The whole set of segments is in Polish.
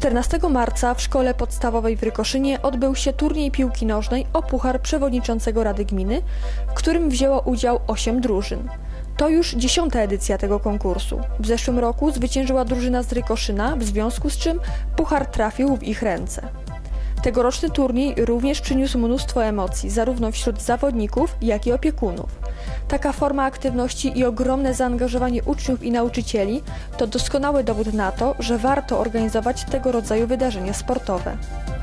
14 marca w szkole podstawowej w Rykoszynie odbył się turniej piłki nożnej o puchar przewodniczącego Rady Gminy, w którym wzięło udział 8 drużyn. To już 10. edycja tego konkursu. W zeszłym roku zwyciężyła drużyna z Rykoszyna, w związku z czym puchar trafił w ich ręce. Tegoroczny turniej również przyniósł mnóstwo emocji, zarówno wśród zawodników, jak i opiekunów. Taka forma aktywności i ogromne zaangażowanie uczniów i nauczycieli to doskonały dowód na to, że warto organizować tego rodzaju wydarzenia sportowe.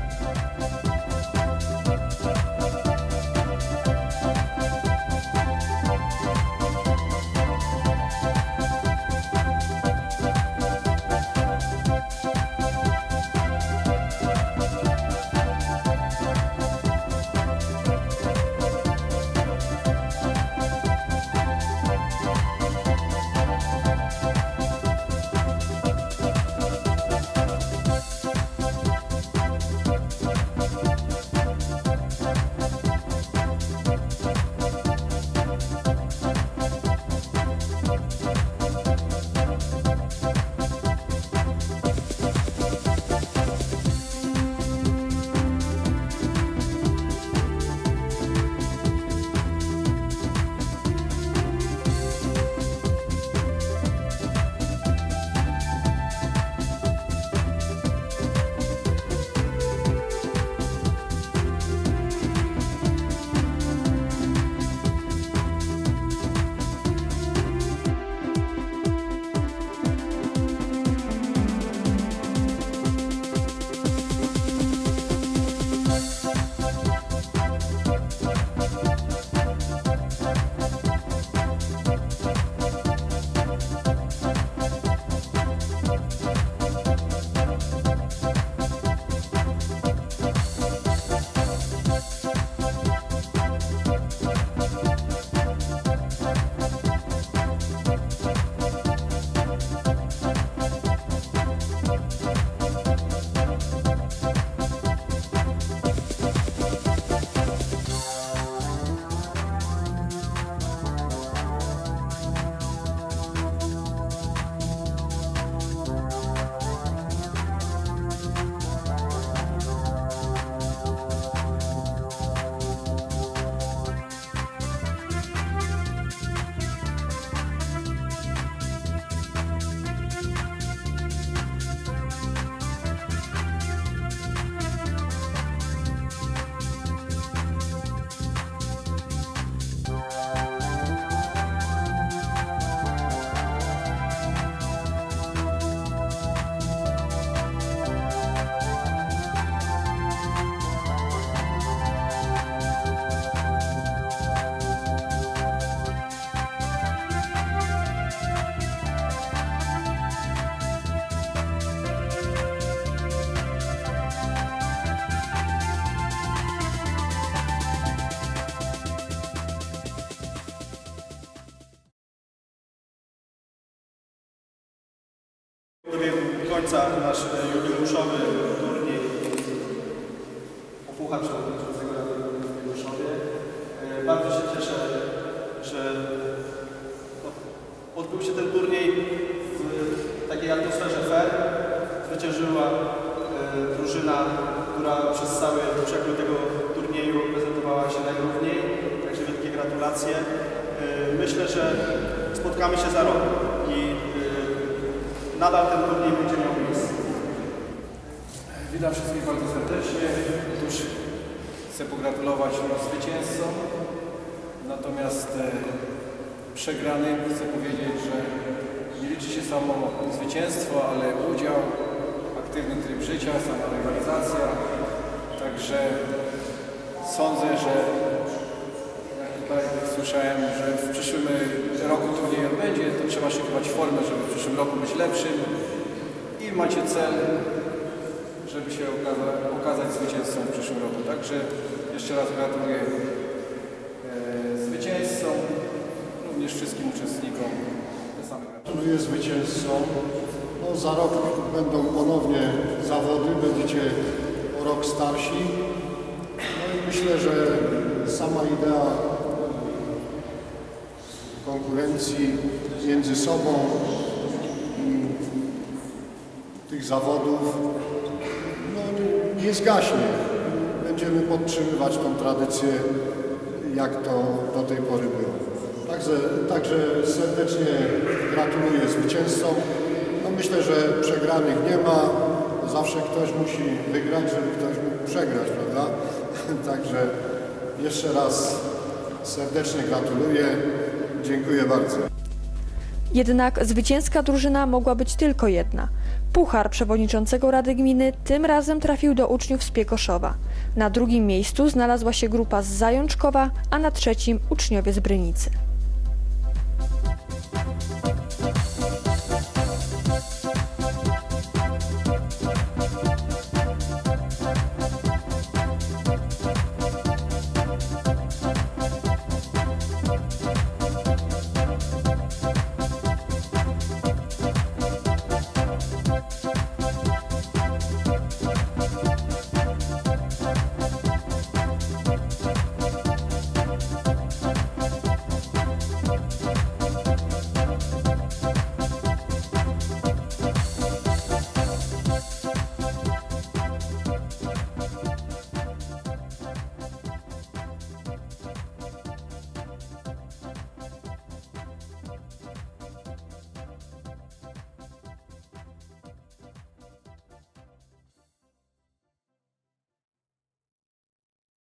Dobiegł końca nasz jubileuszowy turniej o puchar przewodniczącego Rady Gminy w Rykoszowie. Bardzo się cieszę, że odbył się ten turniej w takiej atmosferze fair. Zwyciężyła drużyna, która przez cały przekrój tego turnieju prezentowała się najrówniej. Także wielkie gratulacje. Myślę, że spotkamy się za rok i nadal ten turniej będzie miał miejsce. Witam wszystkich bardzo serdecznie. Otóż chcę pogratulować zwycięzcom, natomiast przegranym chcę powiedzieć, że nie liczy się samo zwycięstwo, ale udział, aktywny tryb życia, sama rywalizacja. Także sądzę, że jak tutaj słyszałem, że w przyszłym roku turniej odbędzie, to trzeba szykować formę, żeby w przyszłym roku być lepszym i macie cel, żeby się okazać zwycięzcą w przyszłym roku. Także jeszcze raz gratuluję zwycięzcom, również wszystkim uczestnikom. Gratuluję zwycięzcom. No, za rok będą ponownie zawody, będziecie o rok starsi. No i myślę, że sama idea konkurencji między sobą tych zawodów no, nie zgaśnie. Będziemy podtrzymywać tą tradycję, jak to do tej pory było. Także serdecznie gratuluję zwycięzcom. No myślę, że przegranych nie ma. Zawsze ktoś musi wygrać, żeby ktoś mógł przegrać, prawda? Także jeszcze raz serdecznie gratuluję. Dziękuję bardzo. Jednak zwycięska drużyna mogła być tylko jedna. Puchar przewodniczącego Rady Gminy tym razem trafił do uczniów z Piekoszowa. Na drugim miejscu znalazła się grupa z Zajączkowa, a na trzecim uczniowie z Brynicy.